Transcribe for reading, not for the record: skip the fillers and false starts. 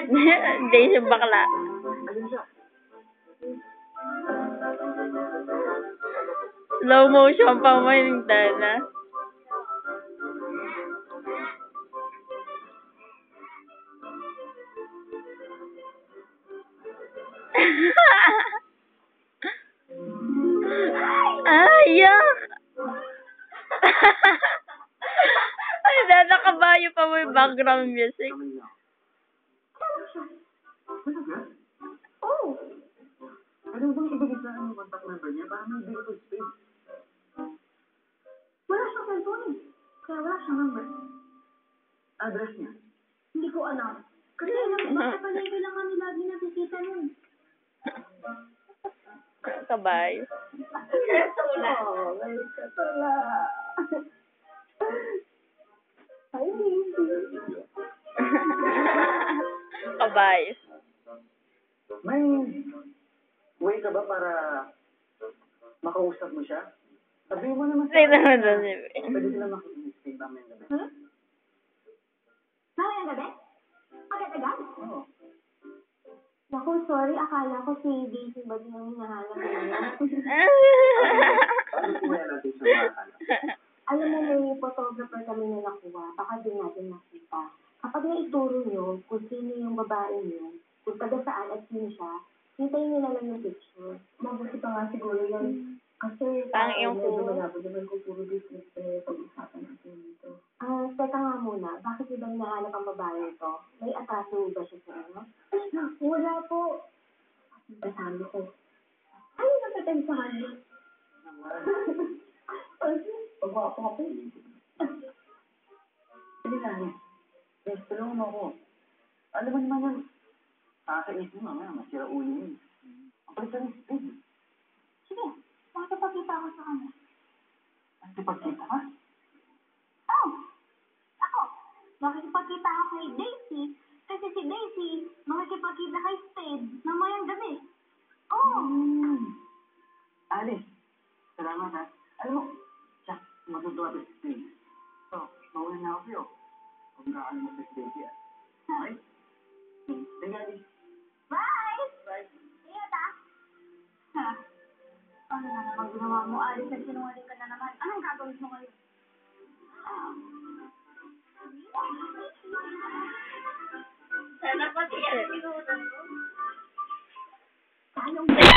Days yung bakla. Slow motion pa mo yung dana. Ayak! Ay, nanakabayo pa mo yung background music. Oh! Ano bang ibigay sa akin yung contact number niya para may bigay ko speed? Wala siyang cellphone eh. Kaya wala siyang number. Address niya? Hindi ko alam. Kasi basta palagi lang kami lagi nakikita nun. Kabayo. Katula. Oh, may katula. Ay, Kabayo. may way ka ba para makausap mo siya? Sabihin mo naman Say naman doon si pwede sila makinig-speak namin gabi. Mamayang gabi? Agad-agad? Oo. Naku, sorry. Akala ko si Daisy ba din ang hinahanap niya? Ano kaya natin sa mga anak? Alam mo, may photographer kami na nakuha. Baka din natin makita. Kapag naituro nyo kung sino yung babae nyo, kung taga saan at sino siya, hintayin nyo na lang yung picture. Mabuti pa nga siguro yan. Kasi Yung medyo malabo naman kung puro business na pag-usapan natin dito. Teka nga muna. Bakit ba hinahanap ang babae ito? May atraso ba siya sa inyo? Wala po. Sabi ko. Ano napatay sa kanya? Pagwapo ka po. Sige na, please, tulungan mo ako. Alam mo naman yan, kakainis mo mamaya, masira ulo yun. Ang palit ka ng speed. Sige, makapagpakita ako sa kanya. Nakikipagkita ka? Oh! Ako! Makikipagkita ako kay Daisy kasi si Daisy makikipagkita kay Spade mamayang gabi. Oh! Alice, salamat ha. Alam mo, siya, matutuwa sa speed. So, mawala na ako sa'yo. Huwag na mo sa speed yan. Okay? Sige, Alice. Bye! Bye. Ingat ah! Ha? Ano na naman ginawa mo? Alice, nagsinungaling ka na naman. Anong gagawin mo ngayon? Sana pati yan. Sayang